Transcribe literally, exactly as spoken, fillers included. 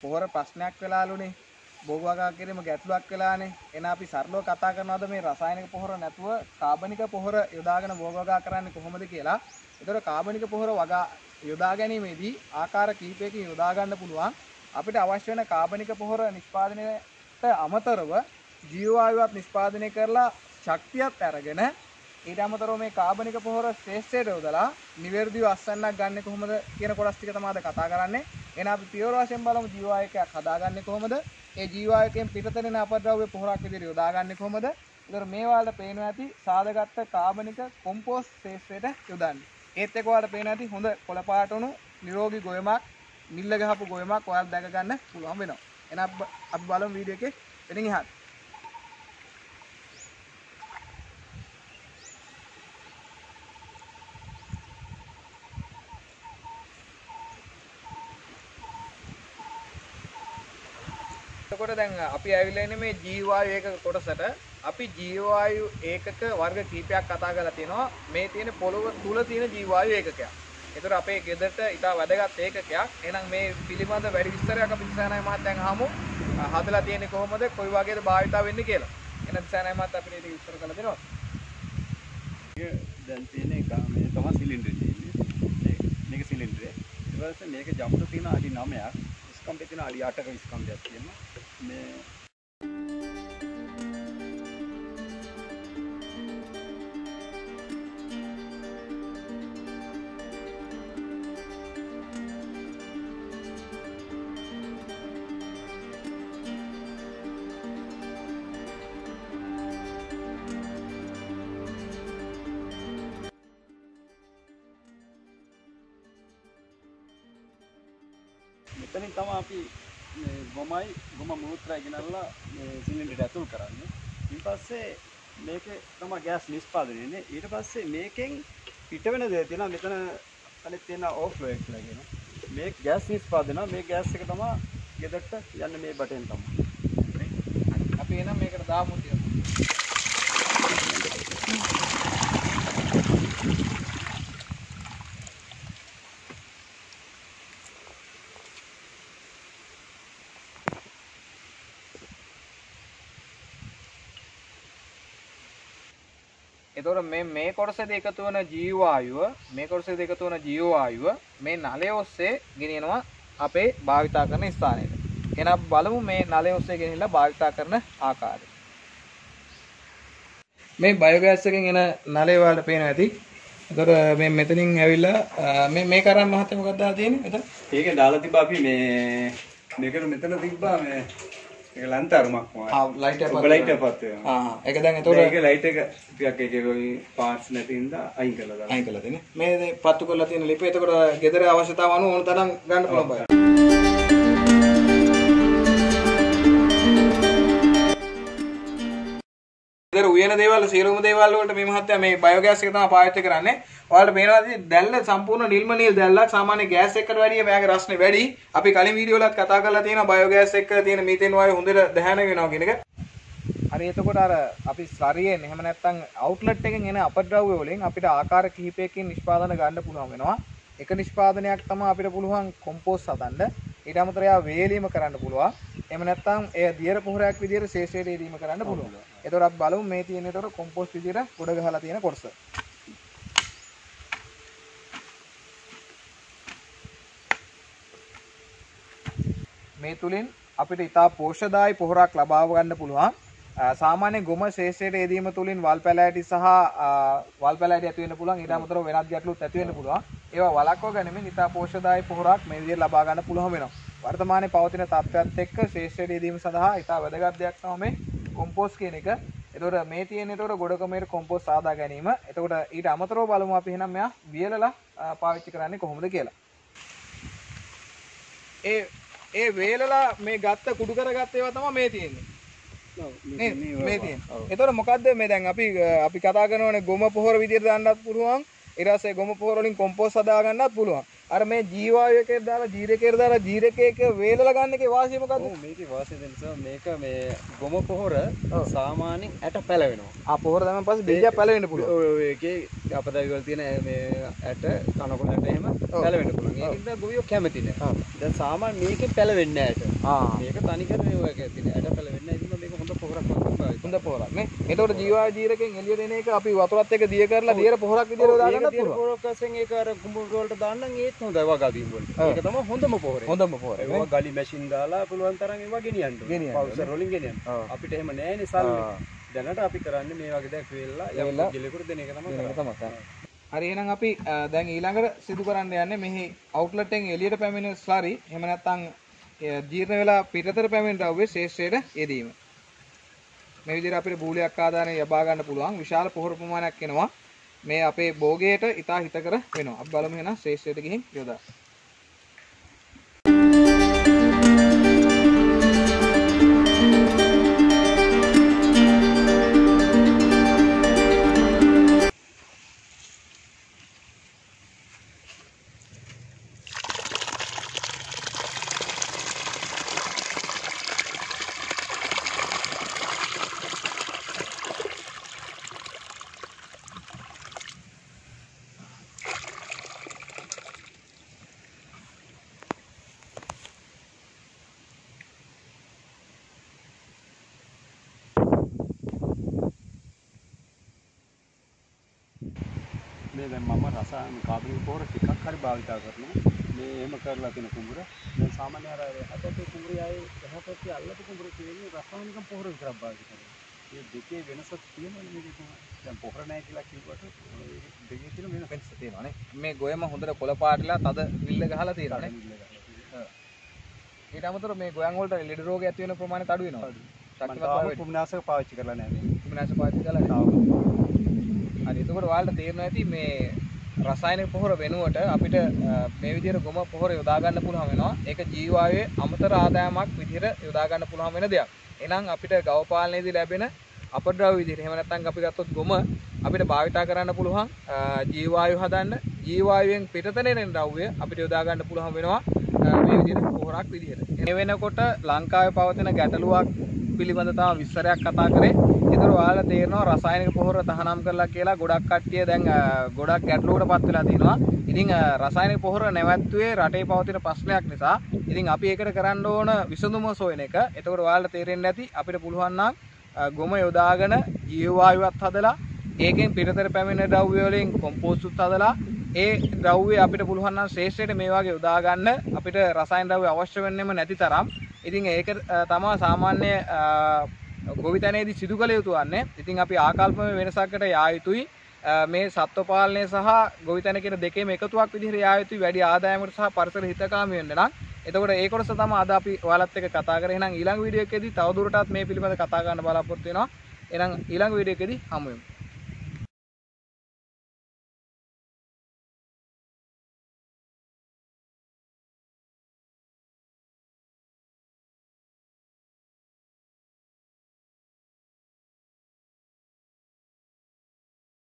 පොහොර ප්‍රශ්නයක් වෙලාලුනේ. බෝග වගා කිරීම ගැටලුවක් වෙලානේ. එන අපි සරලව කතා කරනවාද මේ රසායනික පොහොර නැතුව කාබනික පොහොර යොදාගෙන බෝග වගා කරන්නේ කොහොමද කියලා. ඒතර කාබනික පොහොර වගා යොදා ගැනීමේදී ආකාර කිහිපයකින් යොදා ගන්න පුළුවන්. අපිට අවශ්‍ය වෙන කාබනික පොහොර නිෂ්පාදනයට අමතරව ජීව වායුවත් නිෂ්පාදනය කරලා ශක්තියත් අරගෙන ඊට අමතරව මේ කාබනික පොහොර ශ්‍රේෂ්ඨයට යොදලා නිවැරදිව අස්වැන්නක් ගන්න කොහොමද කියන කොටස් ටික තමයි අද කතා කරන්නේ. එහෙනම් අපි පියවර වශයෙන් බලමු ජීව වායුකයක් හදාගන්නේ කොහොමද? ඒ ජීව වායුකයෙන් පිටතෙන අපද්‍රව්‍ය පොහොරක් විදිහට යොදාගන්නේ කොහොමද? ඒතර මේ වලට පේනවා ඇති සාදගත්ත කාබනික කොම්පෝස්ට් ශ්‍රේෂ්ඨයට යොදන්නේ. ඒත් එක ඔයාලට පේනවා ඇති හොඳ කොළ පාට උණු නිරෝගී ගොයමක් නිල්ල ගහපු ගොයමක් ඔයාලට දැක ගන්න පුළුවන් වෙනවා. එහෙනම් අපි බලමු වීඩියෝ එකේ එතනින් එහාට. එතකොට දැන් අපි ඇවිල්ලා ඉන්නේ මේ ජීව වායු ඒකක කොටසට. අපි ජීව වායු ඒකක වර්ග කීපයක් කතා කරලා තියෙනවා. මේ තියෙන පොළොව තුල තියෙන ජීව වායු ඒකකයක්. ඒතර අපේ ගෙදරට ඉතා වැදගත් ඒකකයක්. එහෙනම් මේ පිළිබඳ වැඩි විස්තරයක් අපි දිසානාය මහත්තයන් අහමු. හදලා තියෙන්නේ කොහොමද? කොයි වගේද භාවිතා වෙන්නේ කියලා. එහෙනම් දිසානාය මහත්තයා අපිට ඒක විස්තර කරලා දෙනවා. මේක දැන් තියෙන එක මේ තමයි සිලින්ඩරේ තියෙන්නේ. මේක මේක සිලින්ඩරේ. ඊට පස්සේ මේක ජම්බුට තියෙන අඩි නවයක්. ස්කම්පේ තියෙන අඩි අටක ස්කම්පයක් තියෙනවා. මේ මෙතනින් තමයි අපි මේ ගොමයි ගොම මූත්‍රායි ගෙනල්ලා මේ සිලින්ඩරයට ඇතුල් කරන්නේ. ඊට පස්සේ මේකේ තමයි ගෑස් නිෂ්පාදනය වෙන්නේ. ඊට පස්සේ මේකෙන් පිට වෙන දේ තියෙනවා. මෙතන අනිත් තියෙන ඕවර්ෆ්ලෝ එක කියලා කියනවා. මේ ගෑස් නිෂ්පාදනය මේ ගෑස් එක තමයි ගෙදරට යන්නේ මේ බටෙන් තමයි. අපි එනම් මේකට දාමු ටික. එතකොට මේ මේ කොටසේදී එකතු වෙන ජීව වායුව මේ කොටසේදී එකතු වෙන ජීව වායුව මේ නලය ඔස්සේ ගෙනියනවා අපේ භාවිතා කරන ස්ථානයට. එහෙනම් බලමු මේ නලය ඔස්සේ ගෙනිහිලා භාවිතා කරන ආකාරය. මේ බයෝගෑස් එකෙන් එන නලය වලට පේනවා ඇති. එතකොට මේ මෙතනින් ඇවිල්ලා මේ මේ කරන් මහත්තයා මොකක්ද දාලා තියෙන්නේ? එතන ඒකේ දාලා තිබ්බා අපි මේ මේකට මෙතන තිබ්බා මේ ඒක ලන්තරමක් මොකක්ද? ආ ලයිට් එක පත් ලයිට් එක පත් වෙනවා. ආ ඒක දැන් එතකොට ඒක ලයිට් එක ටිකක් ඒකේ ඔය පාර්ට්ස් නැති හින්දා අයින් කරලා දාලා. අයින් කරලා තියෙන්නේ. මේ පත්තු කරලා තියෙන ලිපේ එතකොට ගෙදර අවශ්‍යතාව අනුව ඕන තරම් ගන්න පුළුවන් බය. ගෙදර උයන දේවල් සියලුම දේවල් වලට මේ මහත්තයා මේ බයෝගෑස් එක තමයි පාවිච්චි කරන්නේ. ඔයාලට පේනවාද දැල්ල සම්පූර්ණ නිල්ම නිල් දැල්ලක් සාමාන්‍ය ගෑස් එකකට වැඩිය මෙයාගේ රස්නේ වැඩි. අපි කලින් වීඩියෝ වලත් කතා කරලා තියෙනවා බයෝගෑස් එක තියෙන මීතේන් වායුව හොඳට දහන වෙනවා කියන එක. හරි එතකොට අර අපි ශරීරයෙන් එහෙම නැත්නම් අවුට්ලට් එකෙන් එන අපද්‍රව්‍ය වලින් අපිට ආකාර කිහිපයකින් නිෂ්පාදන ගන්න පුළුවන් වෙනවා. එක නිෂ්පාදනයක් තමයි අපිට පුළුවන් කොම්පෝස්ට් හදන්න. ඊට අමතරව යා වේලීම කරන්න පුළුවන්. එහෙම නැත්නම් ඒ දියර පොහොරයක් විදියට ශේෂයට දීම කරන්න පුළුවන්. එතකොට අපි බලමු මේ තියෙන එතකොට කොම්පෝස්ට් විදියට ගොඩ ගහලා තියෙන කොටස. මේ තුලින් අපිට ඉතා පෝෂ්‍යදායී පොහොරක් ලබා ගන්න පුළුවන්. සාමාන්‍ය ගොම ශේෂයට යෙදීම තුලින් වල් පැලෑටි සහ වල් පැලෑටි ඇති වෙන්න පුළුවන්. ඊට අමතරව වෙනත් ගැටලුත් ඇති වෙන්න පුළුවන්. ඒවා වළක්ව ගැනීමෙන් ඉතා පෝෂ්‍යදායී පොහොරක් මේ විදිහට ලබා ගන්න පුළුවන් වෙනවා. වර්තමානයේ පවතින තත්ත්වයත් එක්ක ශේෂයට යෙදීම සඳහා ඉතා වැදගත් දෙයක් තමයි මේ කොම්පෝස්ට් කියන එක. එතකොට මේ තියෙන එතකොට ගොඩකමේට කොම්පෝස්ට් සාදා ගැනීම. එතකොට ඊට අමතරව බලමු අපි එහෙනම් මෙයා වියලලා පාවිච්චි කරන්නේ කොහොමද කියලා. ඒ ඒ වේලලා මේ ගත්ත කුඩු කරගත්ත ඒවා තමයි මේ තියෙන්නේ. නේද? මේ තියෙන්නේ. එතකොට මොකද්ද මේ දැන් අපි අපි කතා කරනවානේ ගොම පොහොර විදියට දාන්නත් පුළුවන්. ඊට පස්සේ ගොම පොහොර වලින් කොම්පෝස්ට් හදා ගන්නත් පුළුවන්. අර මේ ජීවායුවකේ දාලා ජීරකේ දාලා ජීරකේක වේලලා ගන්න එකේ වාසිය මොකද්ද? ඔව් මේකේ වාසිය දෙන්න නිසා මේක මේ ගොම පොහොර සාමාන්‍යයෙන් ඇට පැලවෙනවා. ආ පොහොර දැම්මන් පස්සේ බීජයක් පැලවෙන්න පුළුවන්. ඔව් ඔව් ඒකේ අපදායි වල තියෙන මේ ඇට කනකොළ ඇට එහෙම පැලවෙන්න පුළුවන්. ඒකෙන්ද ගොවියෝ කැමති නෑ. දැන් සාමාන්‍ය මේකෙන් පැලවෙන්නේ නෑ ඇට. ආ මේක තනිකර මේ ඔයක තියෙන ඇට පැලවෙන්නේ නෑ. ඉතින් මේක හොඳ පොහොරක් වගේ. හොඳ පොහොරක් නේ. එතකොට ජීවායු ජීරකෙන් එළියට එන එක අපි වතුරත් එක්ක දිය කරලා දියර පොහොරක් විදියට යොදා ගන්නත් පුළුවන්. පොහොරක් වශයෙන් ඒක අර කුඹුරු වලට දාන්න ඒත් හොඳයි වගාදීම් වලට. ඒක තමයි හොඳම පොහොරේ. හොඳම පොහොර. ඒක ගලි මැෂින් දාලා පුළුවන් තරම් ඒවා ගෙනියන්න. පවුසර් වලින් ගෙනියන්න. අපිට එහෙම නෑනේ සල්ලි. දැනට අපි කරන්නේ මේ වගේ දෙයක් වෙල්ලා යම් ගිලෙකුට දෙන එක තමයි කරන්නේ. හරි එහෙනම් අපි දැන් ඊළඟට සිදු කරන්න යන්නේ මෙහි අවුට්ලට් එකෙන් එළියට පැමිණෙන ස්ලරි එහෙම නැත්නම් ජීර්ණ වෙලා පිටතට පැමිණෙන ද්‍රව්‍ය ශේෂ්ත්‍රයට යෙදීම. මේ විදිහට අපිට බූලයක් ආදානය ලබා ගන්න පුළුවන් විශාල පොහොර ප්‍රමාණයක් එනවා. මේ අපේ භෝගයට ඉතා හිතකර වෙනවා. අපි බලමු එහෙනම් ශේෂ්ත්‍රයට ගිහින් යොදා. මේ දැන් මම රසායන කාබනික පොහොර ටිකක් හරි භාවිතා කරනවා. මේ එහෙම කරලා තියෙන කුඹුර. දැන් සාමාන්‍ය අර අතට කුඹුරේ ආයේ එහාට අල්ලපු කුඹුර කියන්නේ රසායනික පොහොර විතරක් භාවිත කරනවා. මේ දෙකේ වෙනසක් තියෙනවනේ මේකේ තමයි. දැන් පොහොර නැහැ කියලා කිව්වට දෙකේ තියෙන වෙනස වෙනස තියෙනවානේ. මේ ගොයම හොඳට කොළ පාටලා තද නිල්ල ගහලා තියෙනවානේ. ඊට අමතරව මේ ගොයන් වලට ලෙඩ රෝග ඇති වෙන ප්‍රමාණයත් අඩු වෙනවා. ශක්තිමත් භාවය කුම්නාශක පාවිච්චි කරලා නැහැ මේ. කුම්නාශක පාවිච්චි කරලා නැහැ. හරි එතකොට ඔයාලට තේරෙනවා ඇති මේ රසායනික පොහොර වෙනුවට අපිට මේ විදිහට ගොම පොහොර යොදා ගන්න පුළුවන් වෙනවා. ඒක ජීවායුවේ අමතර ආදායමක් විදිහට යොදා ගන්න පුළුවන් වෙන දෙයක්. එහෙනම් අපිට ගව පාලනයේදී ලැබෙන අපද්‍රව්‍ය විදිහට එහෙම නැත්නම් අපි ගත්තොත් ගොම අපිට භාවිතා කරන්න පුළුවන් ජීවායු හදන්න. ජීවායුවෙන් පිටතන එන ද්‍රව්‍ය අපිට යොදා ගන්න පුළුවන් වෙනවා මේ විදිහට පොහොරක් විදිහට. මේ වෙනකොට ලංකාවේ පවතින ගැටලුවක් පිළිබඳ තම විස්තරයක් කතා කරේ. ඒතර ඔයාලා තේරෙනවා රසායනික පොහොර තහනම් කරලා කියලා ගොඩක් කට්ටිය දැන් ගොඩක් ගැටලුවකටපත් වෙලා තිනවා. ඉතින් රසායනික පොහොර නැවැත්තුවේ රටේ පවතින ප්‍රශ්නයක් නිසා. ඉතින් අපි ඒකට කරන්න ඕන විසඳුම සොයන එක. එතකොට ඔයාලට තේරෙන්නේ නැති අපිට පුළුවන් නම් ගොම යොදාගෙන ජීවවායුවත් හදලා ඒකෙන් පිටතට පැමිණෙන ද්‍රව්‍ය වලින් කොම්පෝස්ට්ුත් හදලා ඒ ද්‍රව්‍ය අපිට පුළුවන් නම් ශ්‍රේෂ්ඨයට මේ වගේ යොදා ගන්න අපිට රසායන ද්‍රව්‍ය අවශ්‍ය වෙන්නේම නැති තරම්. ඉතින් ඒක තමයි සාමාන්‍ය ගොවිතැනේදී සිදු කළ යුතු වන්නේ. ඉතින් අපි ආකල්පමය වෙනසකට යා යුතුයි. මේ සත්ව පාලනය සහ ගොවිතැන කියන දෙකේම එකතුවක් විදිහට යා යුතුයි වැඩි ආදායමකට සහ පරිසර හිතකාමී වෙන්න නම්. එතකොට ඒ කොටස තමයි අද අපි ඔයාලත් එක්ක කතා කරේ. එහෙනම් ඊළඟ වීඩියෝ එකේදී තවදුරටත් මේ පිළිබඳව කතා කරන්න බලාපොරොත්තු වෙනවා. එහෙනම් ඊළඟ වීඩියෝ එකේදී හමු වෙමු.